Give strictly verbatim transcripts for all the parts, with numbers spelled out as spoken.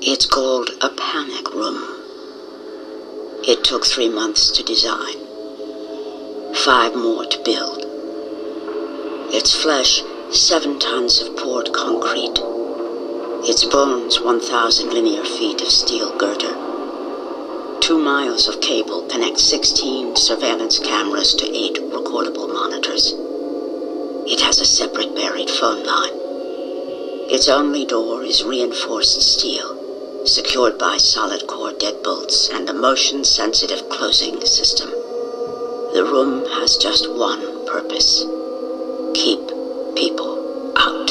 It's called a panic room. It took three months to design, five more to build. Its flesh, seven tons of poured concrete. Its bones, one thousand linear feet of steel girder. Two miles of cable connect sixteen surveillance cameras to eight recordable monitors. It has a separate buried phone line. Its only door is reinforced steel, secured by solid core deadbolts and a motion-sensitive closing system. The room has just one purpose: keep people out.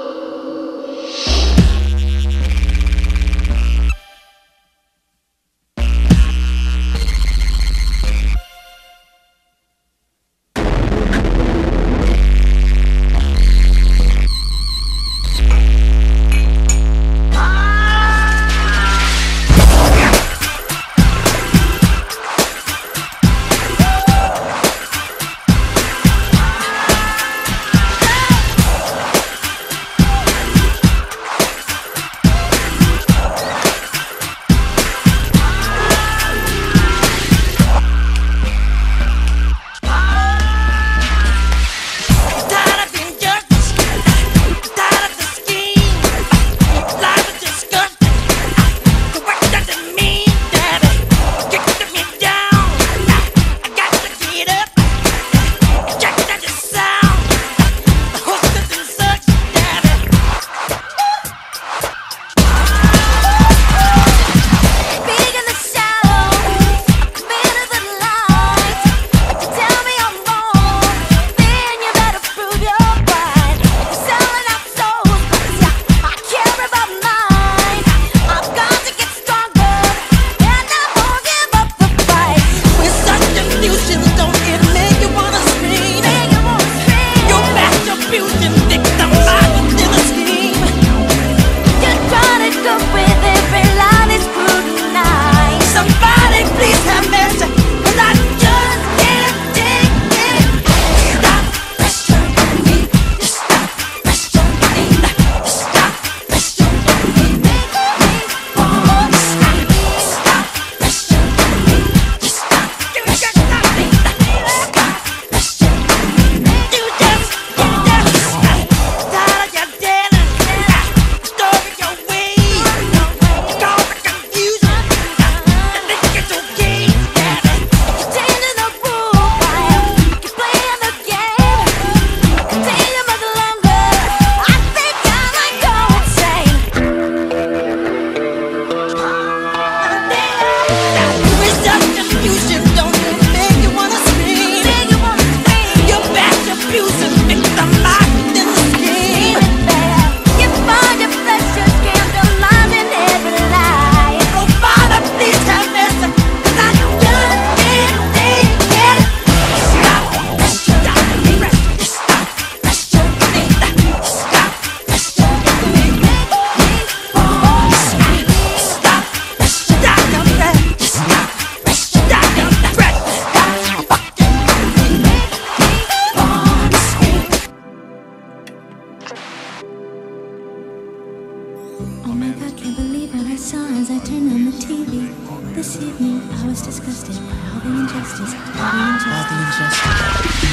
Oh my God, can't believe what I saw as I turned on the T V. This evening, I was disgusted by all the injustice, all the injustice. All the injustice.